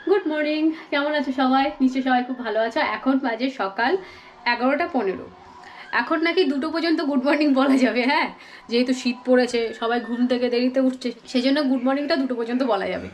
Good morning, কেমন আছো সবাই? নিশ্চয়ই সবাই খুব ভালো আছো। এখন বাজে সকাল 11টা 15। এখন নাকি 2টো পর্যন্ত গুড মর্নিং বলা যাবে। হ্যাঁ, যেহেতু শীত পড়েছে, সবাই ঘুম থেকে দেরিতে উঠছে, সেই জন্য গুড মর্নিংটা 2টো পর্যন্ত বলা যাবে।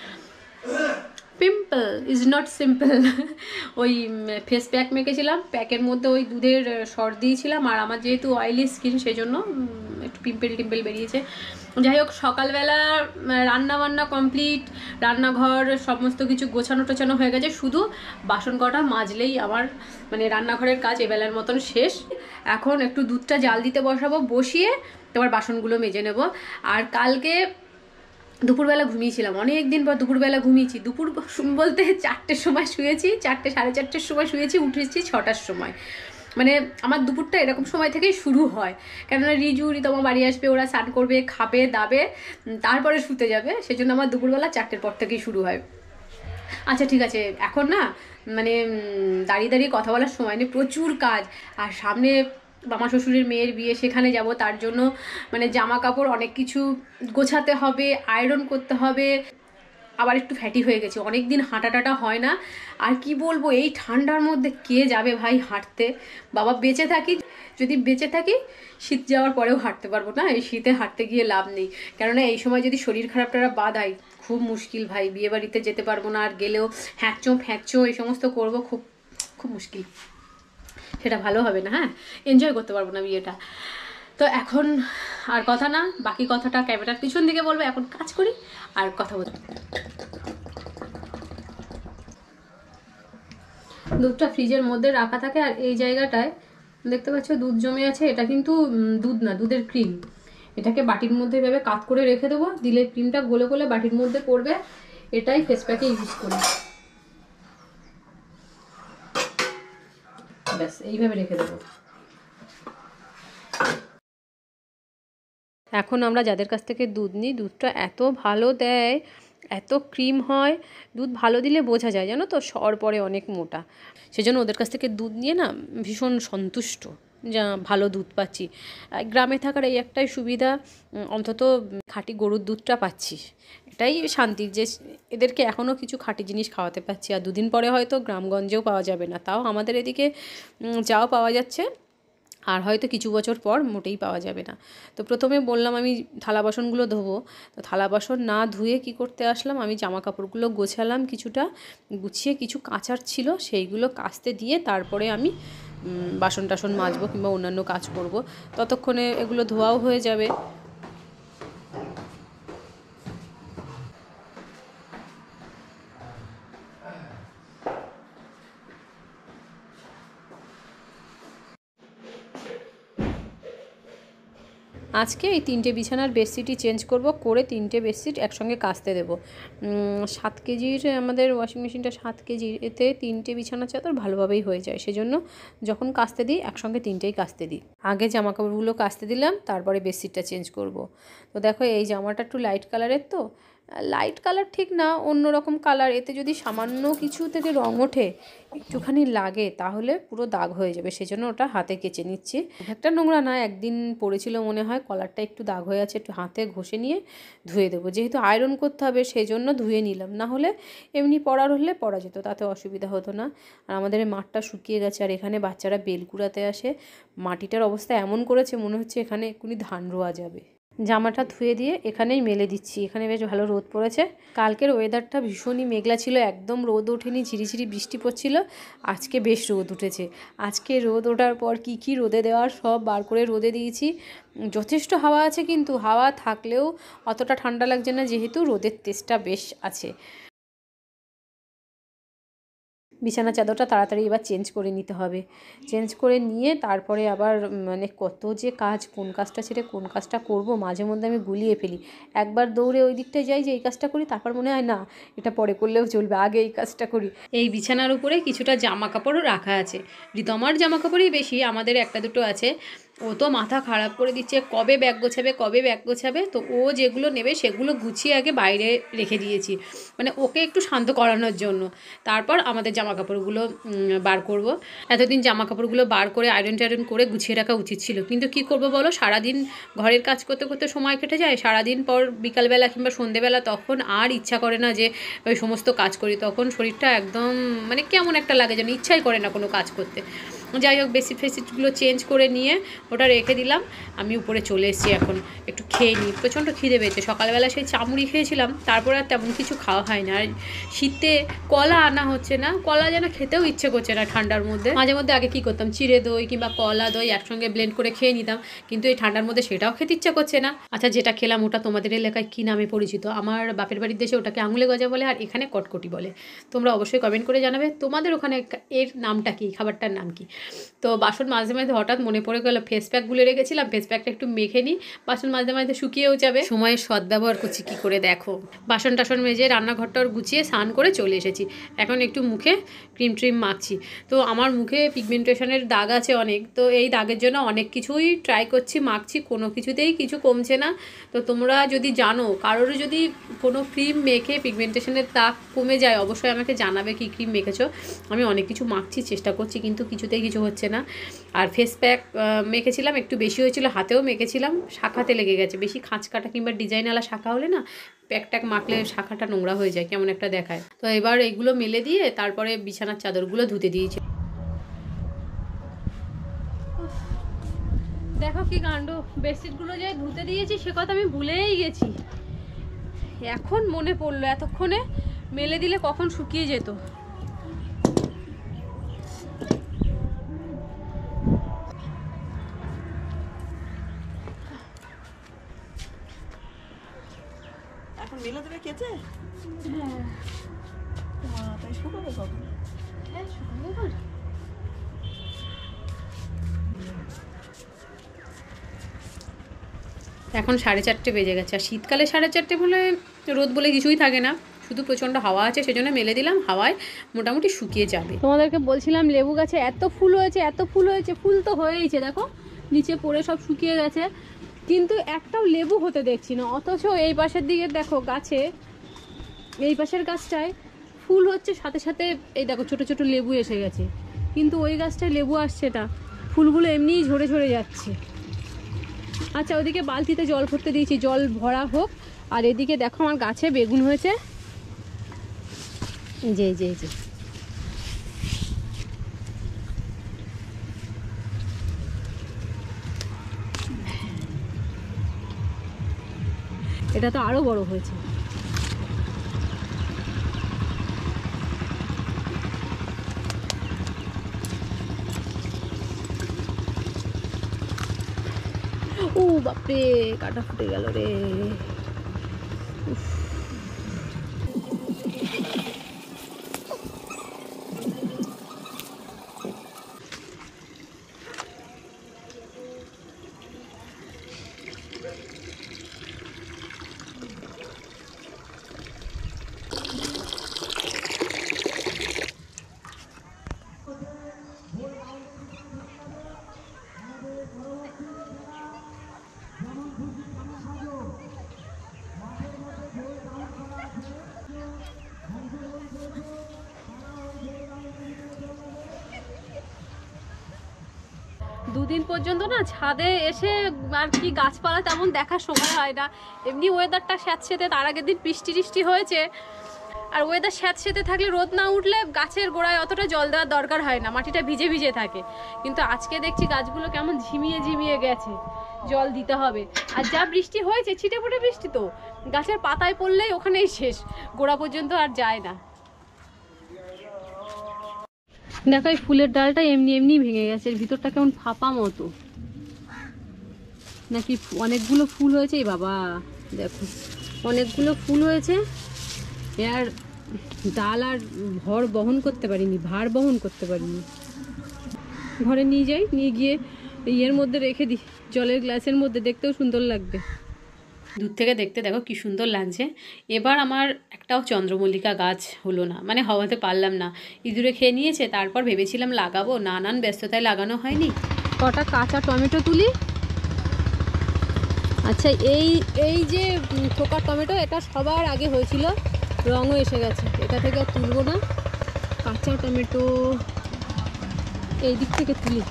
Pimple is not simple. ওই ফেস প্যাক মেখেছিলাম, প্যাকের মধ্যে ওই দুধের সর দিয়েছিলাম, আর আমার যেহেতু অয়েলি স্কিন সেই জন্য একটু পিম্পল টিম্পল বেরিয়েছে। যাই হোক, সকালবেলা রান্না বান্না কমপ্লিট, রান্নাঘর সমস্ত কিছু গোছানো টোছানো হয়ে গেছে, শুধু বাসন কটা মাজলেই আমার মানে রান্নাঘরের কাজ এবেলার মতন শেষ। এখন একটু দুধটা জাল দিতে বসাবো, বসিয়ে তোমার বাসনগুলো মেজে নেব। আর কালকে দুপুরবেলা ঘুমিয়েছিলাম, অনেক দিন পর দুপুরবেলা ঘুমিয়েছি। দুপুর বলতে 4টের সময় শুয়েছি, 4টে সাড়ে 4টের সময় শুয়েছি, উঠেছি 6টার সময়। মানে আমার দুপুরটা এরকম সময় থেকেই শুরু হয়, কেননা রিজু রিতমা বাড়ি আসবে, ওরা স্নান করবে, খাবে দাবে, তারপরে শুতে যাবে, সেজন্য আমার দুপুরবেলা 4টের পর থেকেই শুরু হয়। আচ্ছা ঠিক আছে, এখন না মানে দাঁড়িয়ে দাঁড়িয়ে কথা বলার সময় নেই, প্রচুর কাজ। আর সামনে মামা শ্বশুরের মেয়ের বিয়ে, সেখানে যাব, তার জন্য মানে জামা কাপড় অনেক কিছু গোছাতে হবে, আয়রন করতে হবে। আবার একটু ফ্যাটি হয়ে গেছে, অনেক দিন হাঁটা টাটা হয় না। আর কি বলবো, এই ঠান্ডার মধ্যে কে যাবে ভাই হাঁটতে? বাবা বেঁচে থাকি, যদি বেঁচে থাকি শীত যাওয়ার পরেও হাঁটতে পারবো না, এই শীতে হাঁটতে গিয়ে লাভ নেই। কেননা এই সময় যদি শরীর খারাপটা বাধায়, খুব মুশকিল ভাই। বিয়ে বাড়িতে যেতে পারবো না, আর গেলেও হ্যাঁচো ফ্যাঁচো এই সমস্ত করবো, খুব খুব মুশকিল। সেটা ভালো হবে না, হ্যাঁ, এনজয় করতে পারবো না বিয়েটা। তো এখন আর কথা না, বাকি কথাটা ক্যামেরার পিছন দিকে বলবো। এখন কাজ করি আর কথা বলি। দুধটা ফ্রিজের মধ্যে রাখা থাকে, আর এই জায়গাটায় দেখতে পাচ্ছ দুধ জমে আছে। এটা কিন্তু দুধ না, দুধের ক্রিম। এটাকে বাটির মধ্যে এভাবে কাত করে রেখে দেবো, দিলে ক্রিমটা গলে গলে বাটির মধ্যে পড়বে। এটাই ফেস প্যাকে ইউজ করি। ব্যাস এইভাবে রেখে দেবো। এখন আমরা যাদের কাছ থেকে দুধ নিই, দুধটা এত ভালো দেয়, এত ক্রিম হয়। দুধ ভালো দিলে বোঝা যায়, জানো তো, সর পরে অনেক মোটা। সেজন্য ওদের কাছ থেকে দুধ নিয়ে না ভীষণ সন্তুষ্ট, যা ভালো দুধ পাচ্ছি। গ্রামে থাকার এই একটাই সুবিধা, অন্তত খাঁটি গরুর দুধটা পাচ্ছি, এটাই শান্তি যে এদেরকে এখনও কিছু খাঁটি জিনিস খাওয়াতে পারছি। আর দুদিন পরে হয়তো গ্রামগঞ্জেও পাওয়া যাবে না, তাও আমাদের এদিকে যাও পাওয়া যাচ্ছে, আর হয়তো কিছু বছর পর মোটেই পাওয়া যাবে না। তো প্রথমে বললাম আমি থালা বাসনগুলো ধোবো, তো থালা বাসন না ধুয়ে কি করতে আসলাম, আমি জামা কাপড়গুলো গোছালাম, কিছুটা গুছিয়ে কিছু কাচার ছিল সেইগুলো কাচতে দিয়ে তারপরে আমি বাসন টাসন মাজবো কিংবা অন্যান্য কাজ করব। ততক্ষণে এগুলো ধোয়াও হয়ে যাবে। আজকে এই 3টে বিছানার বেডশিটই চেঞ্জ করব, করে 3টে বেডশিট একসঙ্গে কাচতে দেবো। 7 কেজির আমাদের ওয়াশিং মেশিনটা, 7 কেজির, এতে 3টে বিছানার চাদর ভালোভাবেই হয়ে যায়। সেজন্য যখন কাচতে দিই একসঙ্গে 3টেই কাচতে দিই। আগে জামা কাপড়গুলো কাচতে দিলাম, তারপরে বেডশিটটা চেঞ্জ করব। তো দেখো এই জামাটা একটু লাইট কালারের, তো লাইট কালার ঠিক না, অন্য রকম কালার। এতে যদি সামান্য কিছু থেকে রং ওঠে, একটুখানি লাগে, তাহলে পুরো দাগ হয়ে যাবে। সেজন্য ওটা হাতে কেচে নিচ্ছি। একটা নোংরা না, একদিন পরেছিল মনে হয়, কলারটা একটু দাগ হয়ে আছে, একটু হাতে ঘষে নিয়ে ধুয়ে দেবো। যেহেতু আয়রন করতে হবে সেই জন্য ধুয়ে নিলাম, না হলে এমনি পরার হলে পরা যেত, তাতে অসুবিধা হতো না। আর আমাদের এই মাঠটা শুকিয়ে গেছে, আর এখানে বাচ্চারা বেল কুড়াতে আসে। মাটিটার অবস্থা এমন করেছে, মনে হচ্ছে এখানে এক্ষুনি ধান রোয়া যাবে। জামাটা ধুয়ে দিয়ে এখানেই মেলে দিচ্ছি, এখানে বেশ ভালো রোদ পড়েছে। কালকের ওয়েদারটা ভীষণই মেঘলা ছিল, একদম রোদ ওঠেনি, ঝিরিঝিরি বৃষ্টি পড়ছিল। আজকে বেশ রোদ উঠেছে। আজকে রোদ ওঠার পর কী কী রোদে দেওয়ার সব বার করে রোদে দিয়েছি। যথেষ্ট হাওয়া আছে, কিন্তু হাওয়া থাকলেও অতটা ঠান্ডা লাগছে না, যেহেতু রোদের তেজটা বেশ আছে। বিছানা চাদরটা তাড়াতাড়ি এবার চেঞ্জ করে নিতে হবে। চেঞ্জ করে নিয়ে তারপরে আবার মানে কত যে কাজ, কোন কাজটা ছেড়ে কোন কাজটা করব, মাঝে মধ্যে আমি গুলিয়ে ফেলি। একবার দৌড়ে ওই দিকটায় যাই যে এই কাজটা করি, তারপর মনে হয় না, এটা পরে করলেও চলবে, আগে এই কাজটা করি। এই বিছানার উপরে কিছুটা জামা কাপড়ও রাখা আছে। ঋতমার জামা কাপড়ই বেশি, আমাদের একটা দুটো আছে। ও তো মাথা খারাপ করে দিচ্ছে, কবে ব্যাগ গোছাবে কবে ব্যাগ গোছাবে। তো ও যেগুলো নেবে সেগুলো গুছিয়ে আগে বাইরে রেখে দিয়েছি, মানে ওকে একটু শান্ত করানোর জন্য। তারপর আমাদের জামা কাপড়গুলো বার করব। এতদিন জামা কাপড়গুলো বার করে আয়রন টায়রন করে গুছিয়ে রাখা উচিত ছিল, কিন্তু কি করব বলো, সারাদিন ঘরের কাজ করতে করতে সময় কেটে যায়। সারাদিন পর বিকালবেলা কিংবা সন্ধেবেলা তখন আর ইচ্ছা করে না যে ওই সমস্ত কাজ করি, তখন শরীরটা একদম মানে কেমন একটা লাগে, যেন ইচ্ছাই করে না কোনো কাজ করতে। যাই হোক, বেসিক ফেসিকগুলো চেঞ্জ করে নিয়ে ওটা রেখে দিলাম। আমি উপরে চলে এসেছি, এখন একটু খেয়ে নিই, প্রচণ্ড খিদে পেয়েছে। সকালবেলা সেই চামড়ি খেয়েছিলাম, তারপর আর তেমন কিছু খাওয়া হয় না। আর শীতে কলা আনা হচ্ছে না, কলা যেন খেতেও ইচ্ছে করছে না ঠান্ডার মধ্যে। মাঝে মধ্যে আগে কী করতাম, চিড়ে দই কিংবা কলা দই একসঙ্গে ব্লেন্ড করে খেয়ে নিতাম, কিন্তু এই ঠান্ডার মধ্যে সেটাও খেতে ইচ্ছে করছে না। আচ্ছা, যেটা খেলাম ওটা তোমাদের এলাকায় কী নামে পরিচিত? আমার বাপের বাড়ির দেশে ওটাকে আঙুলে গজা বলে, আর এখানে কটকটি বলে। তোমরা অবশ্যই কমেন্ট করে জানাবে তোমাদের ওখানে এর নামটা কী, খাবারটার নাম কি। তো বাসন মাঝে মাঝে হঠাৎ মনে পড়ে গেল ফেস প্যাক গুলে রেখেছিলাম, ফেস প্যাকটা একটু মেখে নিই, বাসন মাঝে মাঝে শুকিয়েও যাবে। সময়ের সদ্ব্যবহার করছি কী করে দেখো। বাসন টাসন মেজে রান্নাঘরটার গুছিয়ে স্নান করে চলে এসেছি। এখন একটু মুখে ক্রিম ট্রিম মাখছি। তো আমার মুখে পিগমেন্টেশনের দাগ আছে অনেক, তো এই দাগের জন্য অনেক কিছুই ট্রাই করছি, মাখছি, কোনো কিছুতেই কিছু কমছে না। তো তোমরা যদি জানো কারোর যদি কোনো ক্রিম মেখে পিগমেন্টেশনের দাগ কমে যায়, অবশ্যই আমাকে জানাবে কী ক্রিম মেখেছো। আমি অনেক কিছু মাখছি, চেষ্টা করছি, কিন্তু কিছুতেই কিছু হচ্ছে না। আর ফেস প্যাক মেখেছিলাম, একটু বেশি হয়েছিল, হাতেও মেখেছিলাম, শাখাতে লেগে গেছে। বেশি খাঁচ কাটা কিংবা ডিজাইনওয়ালা শাখা হলে না প্যাক ট্যাক মাখলে শাখাটা নোংরা হয়ে যায়, কেমন একটা দেখায়। তো এবার এগুলো মেলে দিয়ে তারপরে বিছানার চাদরগুলো ধুতে দিয়েছি। দেখো কি কাণ্ড, বেডশিটগুলো যে ধুতে দিয়েছি সে কথা আমি ভুলেই গেছি। এখন মনে পড়লো, এতক্ষণে মেলে দিলে কখন শুকিয়ে যেত। এখন মেলে দেবে কেচে? হ্যাঁ, তাই শুকাবে কখন? হ্যাঁ শুকাবে এবার। এখন 4:30 বেজে গেছে, আর শীতকালে 4:30 বলে রোদ বলে কিছুই থাকে না, শুধু প্রচণ্ড হাওয়া আছে, সেজন্য মেলে দিলাম, হাওয়ায় মোটামুটি শুকিয়ে যাবে। তোমাদেরকে বলছিলাম লেবু গাছে এত ফুল হয়েছে, এত ফুল হয়েছে, ফুল তো হয়েইছে, দেখো নিচে পড়ে সব শুকিয়ে গেছে, কিন্তু একটাও লেবু হতে দেখছি না। অথচ এই পাশের দিকে দেখো গাছে, এই পাশের গাছটায় ফুল হচ্ছে, সাথে সাথে এই দেখো ছোট ছোট লেবু এসে গেছে, কিন্তু ওই গাছটায় লেবু আসছে না, ফুলগুলো এমনিই ঝরে ঝরে যাচ্ছে। আচ্ছা, ওদিকে বালতিতে জল ভরতে দিয়েছি, জল ভরা হোক। আর এদিকে দেখো আমার গাছে বেগুন হয়েছে, যে যে যে এটা তো আরো বড় হয়েছে। ও বাপরে, কাটা ফুটে গেল রে। দুদিন পর্যন্ত না ছাদে এসে আর কি গাছপালা তেমন দেখার সময় হয় না। এমনি ওয়েদারটা স্যাঁতসেঁতে, তার আগের দিন বৃষ্টি টিষ্টি হয়েছে, আর ওয়েদার স্যাঁতসেঁতে থাকলে, রোদ না উঠলে গাছের গোড়ায় অতটা জল দেওয়ার দরকার হয় না, মাটিটা ভিজে ভিজে থাকে। কিন্তু আজকে দেখছি গাছগুলো কেমন ঝিমিয়ে ঝিমিয়ে গেছে, জল দিতে হবে। আর যা বৃষ্টি হয়েছে, ছিটে ফুটে বৃষ্টি, তো গাছের পাতায় পড়লেই ওখানেই শেষ, গোড়া পর্যন্ত আর যায় না। দেখো এই ফুলের ডালটা এমনি এমনি ভেঙে গেছে, এর ভিতরটা কেমন ফাঁপা মতো, নাকি অনেকগুলো ফুল হয়েছে। এই বাবা দেখো, অনেকগুলো ফুল হয়েছে, আর ডাল আর ভার বহন করতে পারিনি। ঘরে নিয়ে যাই, নিয়ে গিয়ে ইয়ের মধ্যে রেখে দিই, জলের গ্লাসের মধ্যে, দেখতেও সুন্দর লাগবে। দূর থেকে দেখতে দেখো কি সুন্দর লাগছে। এবার আমার একটাও চন্দ্রমল্লিকা গাছ হলো না, মানে হওয়াতে পারলাম না, ইঁদুরে খেয়ে নিয়েছে। তারপর ভেবেছিলাম লাগাবো, নানান ব্যস্ততায় লাগানো হয়নি। কটা কাঁচা টমেটো তুলি। আচ্ছা, এই যে থোকা টমেটো, এটা সবার আগে হয়েছিল, রঙও এসে গেছে, এটা থেকে আর তুলবো না। কাঁচা টমেটো এই দিক থেকে তুলি।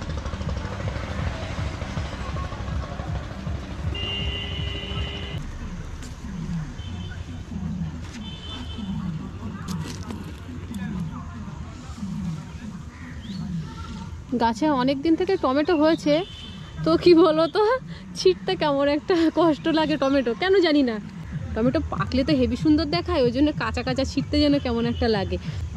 গাছে অনেক দিন থেকে টমেটো হয়েছে, তো কি বলো তো, ছিটতে কেমন একটা কষ্ট লাগে টমেটো, কেন জানি না। টমেটো পাকলে তো হেভি সুন্দর দেখায়, ওই জন্য কাঁচা কাঁচা ছিটতে যেন কেমন একটা লাগে।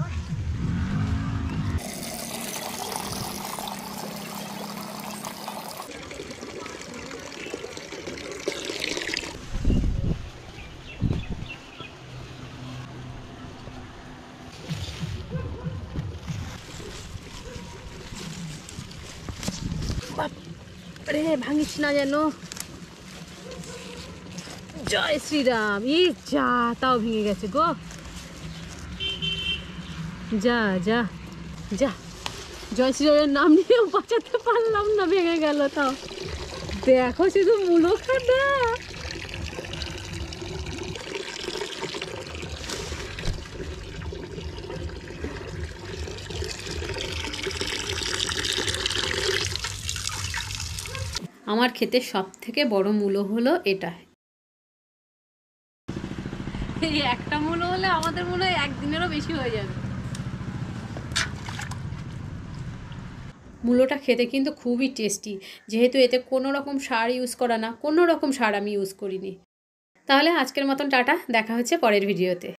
রে ভাঙিস না যেন। জয় শ্রীরাম। ই যা, তাও ভেঙে গেছে গো। যা যা যা, জয় শ্রীরামের নাম নিয়েও বাঁচাতে পারলাম না, ভেঙে গেল। তাও দেখো শুধু মুলোখানা। আমার খেতে সব থেকে বড় মূলো হলো এটা। এই একটা মূলো হলে আমাদের মনে হয় একদিনেরও বেশি হয়ে যাবে। মূলোটা খেতে কিন্তু খুবই টেস্টি, যেহেতু এতে কোনো রকম সার ইউজ করা না, কোনো রকম সার আমি ইউজ করিনি। তাহলে আজকের মতন টাটা, দেখা হচ্ছে পরের ভিডিওতে।